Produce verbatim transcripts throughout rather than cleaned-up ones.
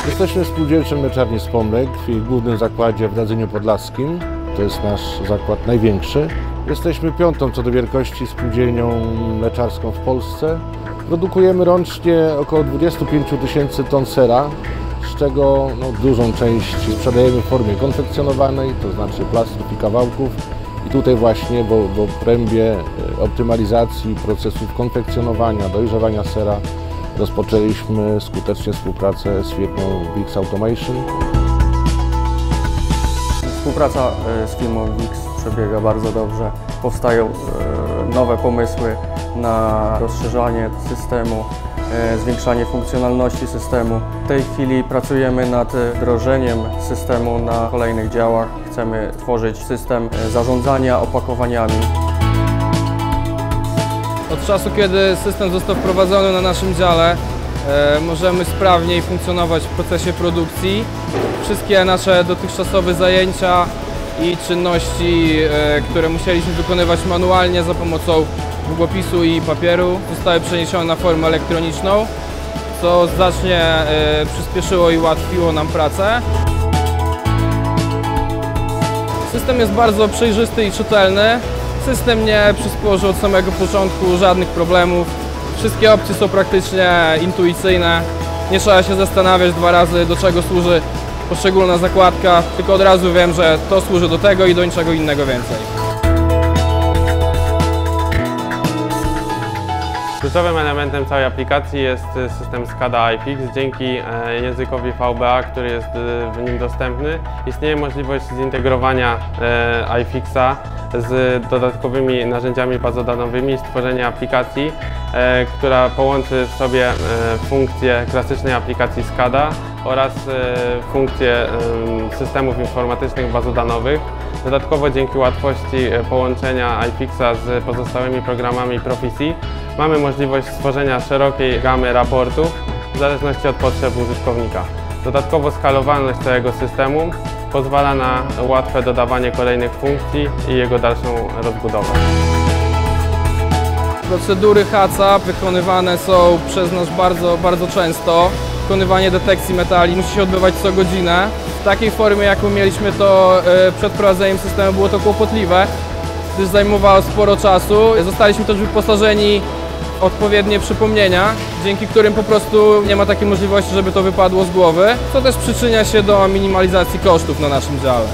Jesteśmy w spółdzielczym mleczarni Spomlek w jej głównym zakładzie w Radzyniu Podlaskim. To jest nasz zakład największy. Jesteśmy piątą co do wielkości spółdzielnią mleczarską w Polsce. Produkujemy rocznie około dwadzieścia pięć tysięcy ton sera, z czego no, dużą część sprzedajemy w formie konfekcjonowanej, to znaczy plastrów i kawałków. I tutaj właśnie w, w obrębie optymalizacji procesów konfekcjonowania, dojrzewania sera rozpoczęliśmy skutecznie współpracę z firmą Vix Automation. Współpraca z firmą Vix przebiega bardzo dobrze. Powstają nowe pomysły na rozszerzanie systemu, zwiększanie funkcjonalności systemu. W tej chwili pracujemy nad wdrożeniem systemu na kolejnych działach. Chcemy tworzyć system zarządzania opakowaniami. Od czasu, kiedy system został wprowadzony na naszym dziale, e, możemy sprawniej funkcjonować w procesie produkcji. Wszystkie nasze dotychczasowe zajęcia i czynności, e, które musieliśmy wykonywać manualnie za pomocą długopisu i papieru, zostały przeniesione na formę elektroniczną, co znacznie e, przyspieszyło i ułatwiło nam pracę. System jest bardzo przejrzysty i czytelny. System nie przysporzył od samego początku żadnych problemów. Wszystkie opcje są praktycznie intuicyjne. Nie trzeba się zastanawiać dwa razy, do czego służy poszczególna zakładka, tylko od razu wiem, że to służy do tego i do niczego innego więcej. Kluczowym elementem całej aplikacji jest system SCADA iFix. Dzięki językowi V B A, który jest w nim dostępny, istnieje możliwość zintegrowania iFixa z dodatkowymi narzędziami bazodanowymi i stworzenia aplikacji, która połączy w sobie funkcje klasycznej aplikacji SCADA oraz funkcje systemów informatycznych bazodanowych. Dodatkowo dzięki łatwości połączenia iFixa z pozostałymi programami Proficy mamy możliwość stworzenia szerokiej gamy raportów w zależności od potrzeb użytkownika. Dodatkowo skalowalność całego systemu pozwala na łatwe dodawanie kolejnych funkcji i jego dalszą rozbudowę. Procedury H A C A wykonywane są przez nas bardzo, bardzo często. Wykonywanie detekcji metali musi się odbywać co godzinę. W takiej formie, jaką mieliśmy to przed wprowadzeniem systemu, było to kłopotliwe, gdyż zajmowało sporo czasu. Zostaliśmy też wyposażeni w odpowiednie przypomnienia, dzięki którym po prostu nie ma takiej możliwości, żeby to wypadło z głowy, co też przyczynia się do minimalizacji kosztów na naszym dziale.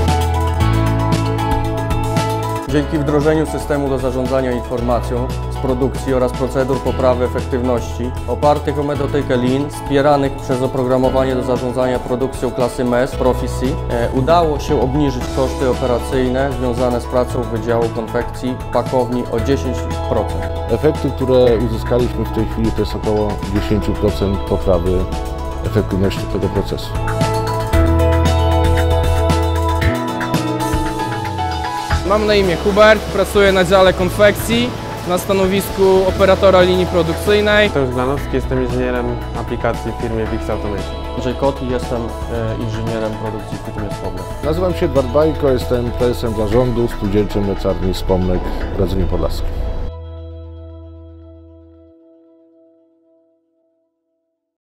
Dzięki wdrożeniu systemu do zarządzania informacją z produkcji oraz procedur poprawy efektywności opartych o metodykę Lean, wspieranych przez oprogramowanie do zarządzania produkcją klasy M E S Proficy, e, udało się obniżyć koszty operacyjne związane z pracą Wydziału Konfekcji Pakowni o dziesięć procent. Efekty, które uzyskaliśmy w tej chwili, to jest około dziesięć procent poprawy efektywności tego procesu. Mam na imię Hubert, pracuję na dziale konfekcji na stanowisku operatora linii produkcyjnej. Mateusz Glanowski, jestem inżynierem aplikacji w firmie Vix Automation. Andrzej Kot i jestem e, inżynierem produkcji w firmie Spomlek. Nazywam się Edward Bajko, jestem prezesem zarządu spółdzielczej mleczarni Spomlek w Radzyniu Podlaskim.